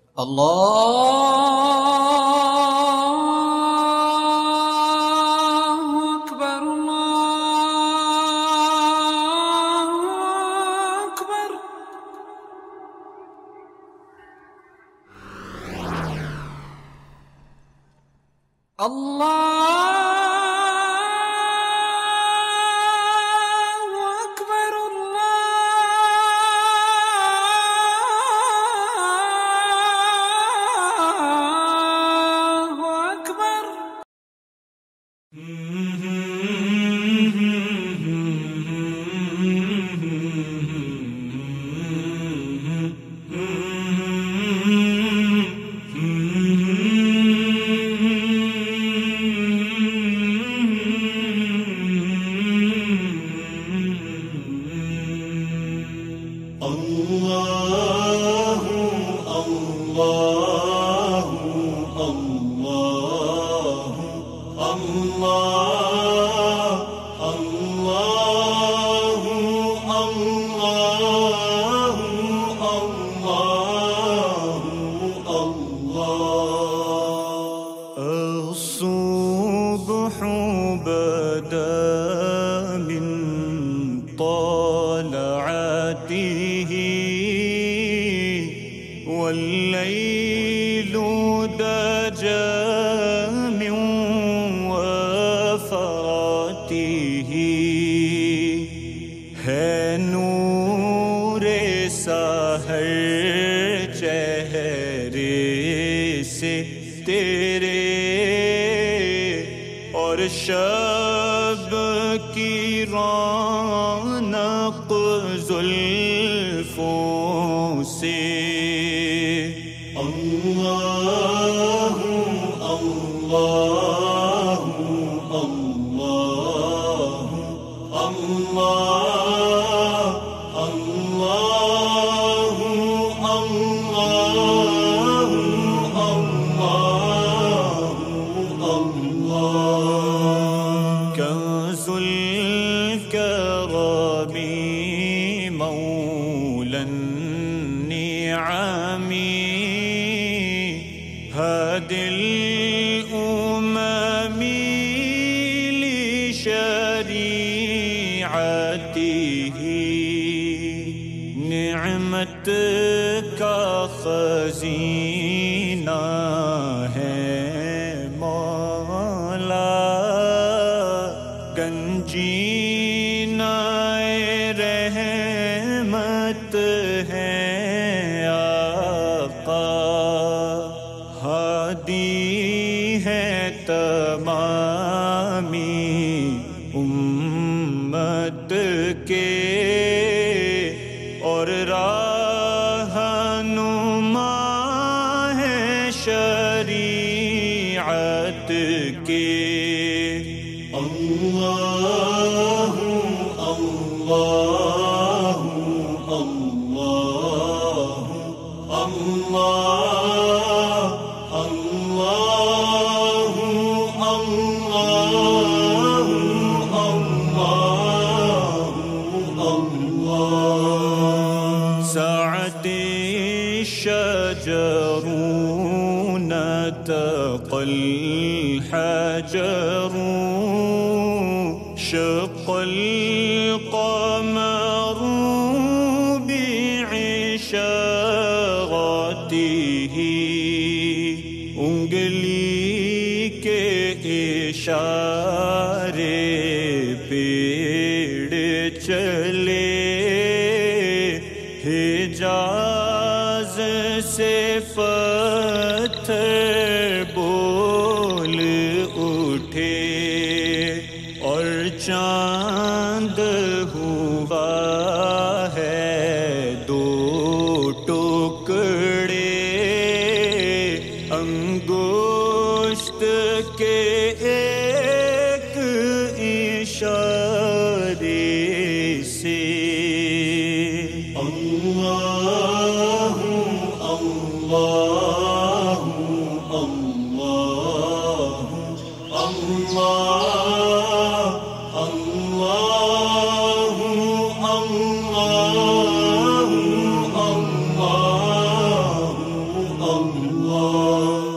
الله أكبر الله أكبر. الله أكبر الله أكبر. الله الله الله الله الله الله الله. الصبح بدا من طلعته والليل دجى من وفراته है नूर सहर चेहरे से तेरे और शब की रौनक जुल्फों से। अल्लाह अल्लाह अल्लाह अल्लाह अल्लाह अल्लाह अल्लाह कंजुल करमी मौलन निआमी हदिल उममी लिशरीअतिही निअमत का खजीना है मौला गंजीनाए रहमत है आका हादी है तमामी उम्मत के और रहनुमा है शरीअत के। अल्लाह अल्लाह अल्लाह अल्लाह अल्लाह अल्लाह अल्लाह सअदी शजरू नतक़ल हजरू शक़ल क़मरू बिइशारतिही उंगली के इशारे पेड़ चले हिजाज से पत्थर बोल उठे और चांद हुआ है दो टुकड़े अंगुष्ठ के एक इशारे से। अल्लाह अल्लाह अल्लाह अल्लाह